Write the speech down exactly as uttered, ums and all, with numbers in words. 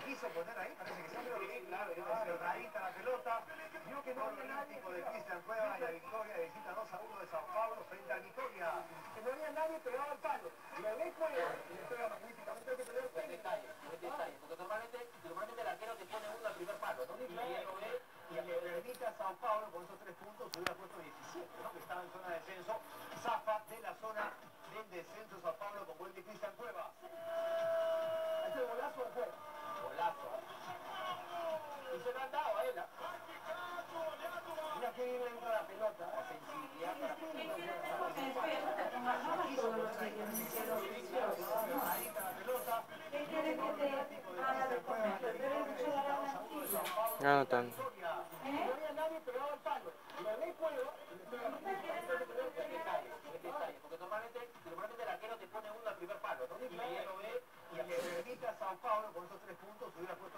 quiso poner ahí, parece que siempre sí, claro, claro, rarita la pelota, vio que no había nadie, tipo de Cristian Cueva y la victoria de visita dos a uno de Sao Paulo frente a Victoria. Que no había nadie, pero daba el palo. Y el eco le pega magníficamente, que tener buen detalle, buen detalle, porque normalmente, normalmente el arquero te pone uno al primer palo, ¿no? Y él lo ve y le permite a Sao Paulo con esos tres puntos hubiera puesto diecisiete, ¿no? Que estaba en zona de descenso, zafa de la zona del descenso Sao Paulo con gol de Cristian Cueva. ¿Este golazo o fue? Golazo. Y se lo han dado a él. Mira que bien le entra la pelota, la sensibilidad para Ah, no tanto. no había nadie, pero daba el palo. Y la ley puede, porque normalmente, normalmente el arquero te pone uno al primer palo, ¿no? Y él lo ve y le permite a Sao Paulo con esos tres puntos hubiera puesto